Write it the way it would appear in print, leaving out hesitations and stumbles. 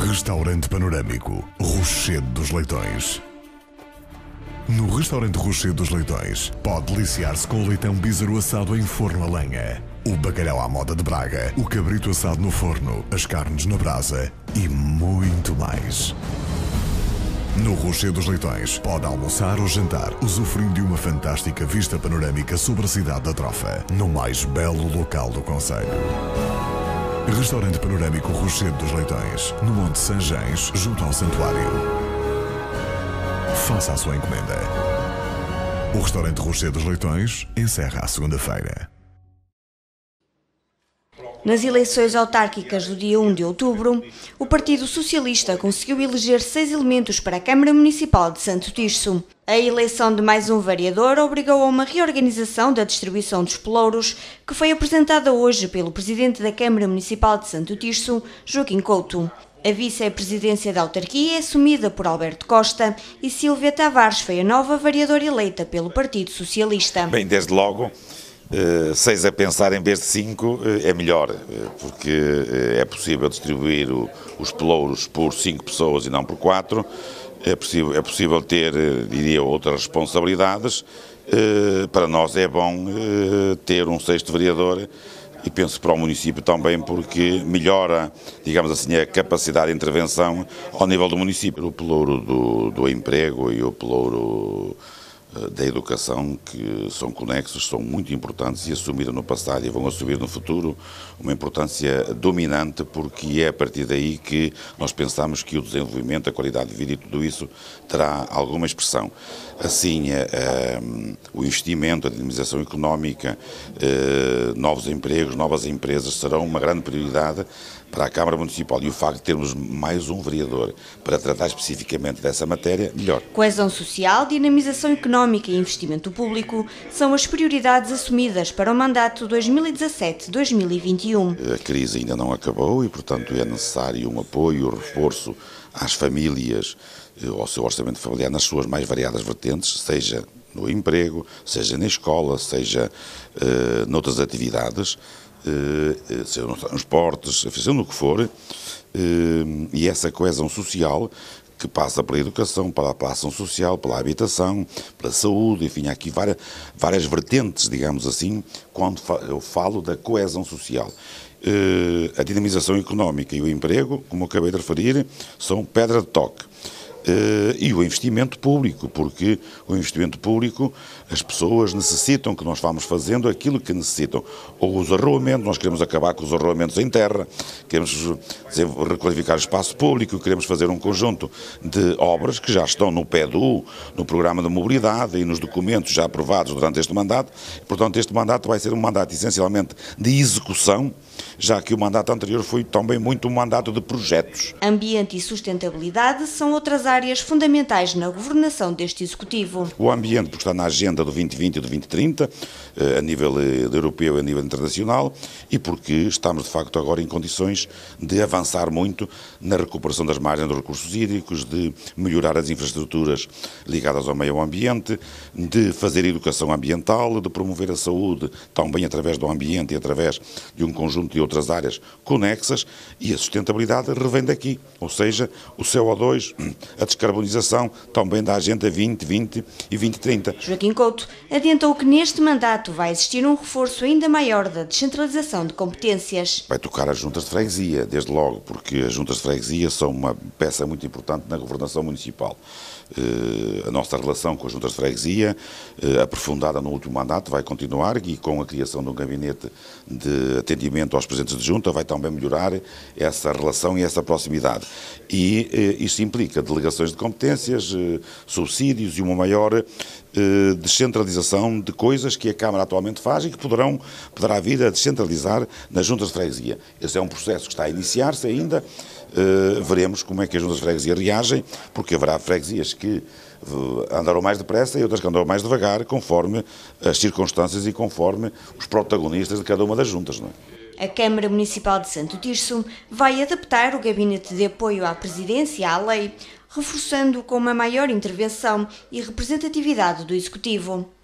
Restaurante Panorâmico Rochedo dos Leitões. No Restaurante Rochedo dos Leitões, pode deliciar-se com o leitão bízaro assado em forno a lenha, o bacalhau à moda de Braga, o cabrito assado no forno, as carnes na brasa e muito mais. No Rochedo dos Leitões, pode almoçar ou jantar, usufruindo de uma fantástica vista panorâmica sobre a cidade da Trofa, no mais belo local do concelho. Restaurante Panorâmico Rochedo dos Leitões, no Monte Sanjães, junto ao Santuário. Faça a sua encomenda. O Restaurante Rochedo dos Leitões encerra à segunda-feira. Nas eleições autárquicas do dia 1 de outubro, o Partido Socialista conseguiu eleger 6 elementos para a Câmara Municipal de Santo Tirso. A eleição de mais um vereador obrigou a uma reorganização da distribuição dos pelouros, que foi apresentada hoje pelo Presidente da Câmara Municipal de Santo Tirso, Joaquim Couto. A vice-presidência da autarquia é assumida por Alberto Costa e Sílvia Tavares foi a nova vereadora eleita pelo Partido Socialista. Bem, desde logo, 6 a pensar em vez de 5 é melhor, porque é possível distribuir os pelouros por 5 pessoas e não por 4, é possível ter, diria, outras responsabilidades. Para nós é bom ter um 6º vereador e penso para o município também, porque melhora, digamos assim, a capacidade de intervenção ao nível do município. O pelouro do emprego e o pelouro da educação, que são conexos, são muito importantes e assumiram no passado e vão assumir no futuro uma importância dominante, porque é a partir daí que nós pensamos que o desenvolvimento, a qualidade de vida e tudo isso terá alguma expressão. Assim, o investimento, a dinamização económica, novos empregos, novas empresas serão uma grande prioridade para a Câmara Municipal, e o facto de termos mais um vereador para tratar especificamente dessa matéria, melhor. Coesão social, dinamização económica e investimento público são as prioridades assumidas para o mandato 2017-2021. A crise ainda não acabou e, portanto, é necessário um apoio, um reforço às famílias, ao seu orçamento familiar nas suas mais variadas vertentes, seja no emprego, seja na escola, seja noutras atividades, seja nos transportes, seja no que for, e essa coesão social que passa pela educação, pela ação social, pela habitação, pela saúde, enfim, há aqui várias vertentes, digamos assim, quando eu falo da coesão social. A dinamização económica e o emprego, como eu acabei de referir, são pedra de toque. E o investimento público, porque o investimento público, as pessoas necessitam que nós vamos fazendo aquilo que necessitam. Ou os arruamentos, nós queremos acabar com os arruamentos em terra, queremos requalificar o espaço público, queremos fazer um conjunto de obras que já estão no PEDU, no Programa de Mobilidade e nos documentos já aprovados durante este mandato. Portanto, este mandato vai ser um mandato essencialmente de execução, já que o mandato anterior foi também muito um mandato de projetos. Ambiente e sustentabilidade são outras áreas fundamentais na governação deste Executivo. O ambiente, porque está na agenda do 2020 e do 2030, a nível europeu e a nível internacional, e porque estamos de facto agora em condições de avançar muito na recuperação das margens dos recursos hídricos, de melhorar as infraestruturas ligadas ao meio ambiente, de fazer educação ambiental, de promover a saúde também através do ambiente e através de um conjunto de outras áreas conexas, e a sustentabilidade revém daqui, ou seja, o CO2, a descarbonização também da Agenda 2020 e 2030. Joaquim Couto adiantou que neste mandato vai existir um reforço ainda maior da descentralização de competências. Vai tocar as juntas de freguesia, desde logo, porque as juntas de freguesia são uma peça muito importante na governação municipal. A nossa relação com as juntas de freguesia, aprofundada no último mandato, vai continuar, e com a criação de um gabinete de atendimento aos presidentes de junta vai também melhorar essa relação e essa proximidade. E isso implica delegações de competências, subsídios e uma maior descentralização de coisas que a Câmara atualmente faz e que poderá vir a descentralizar nas juntas de freguesia. Esse é um processo que está a iniciar-se ainda. Veremos como é que as juntas de freguesia reagem, porque haverá freguesias que andarão mais depressa e outras que andarão mais devagar, conforme as circunstâncias e conforme os protagonistas de cada uma das juntas, não é? A Câmara Municipal de Santo Tirso vai adaptar o gabinete de apoio à presidência à lei, reforçando com uma maior intervenção e representatividade do Executivo.